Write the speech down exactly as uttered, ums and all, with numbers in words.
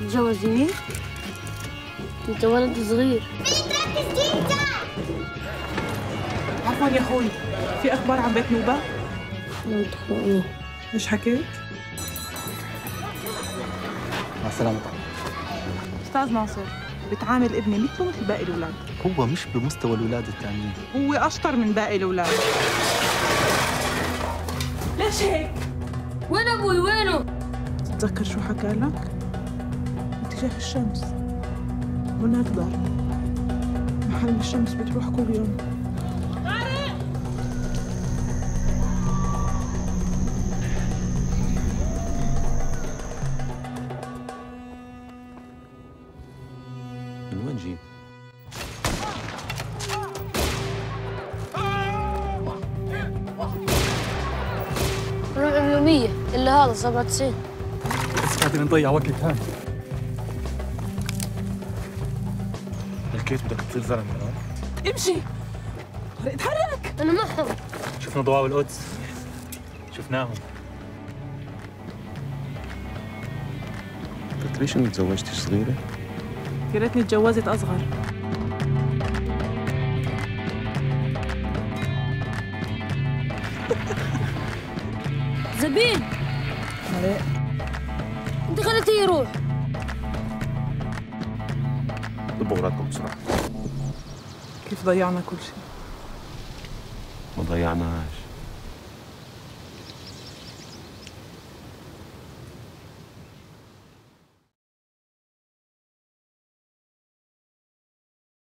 تتجوزيني؟ انت ولد صغير. عفوا يا اخوي، في اخبار عن بيت نوبه؟ منطقي. ايش حكيت؟ مع السلامة. استاذ ناصر بتعامل ابني مثله مثل باقي الاولاد. هو مش بمستوى الاولاد الثانيين، هو اشطر من باقي الاولاد. ليش هيك؟ وين ابوي وينه؟ تتذكر شو حكى لك؟ اتجاه الشمس هناك دار، محل الشمس بتروح كل يوم. طارق! من وين جيت؟ رقم يومية إلا هذا سبعة وتسعين. بس قاعدين نضيع وقت هان. الكيت بدك تصير زلمة الآن؟ امشي! اتحرك! أنا معهم. شفنا ضواء القدس، شفناهم. قلت ليش انك تزوجتش صغيرة؟ يا ريتني تجوزت أصغر. زبين! عليك أنت خليتيه يروح. ضبوا أغراضكم بسرعة. كيف ضيعنا كل شيء؟ ما ضيعناش.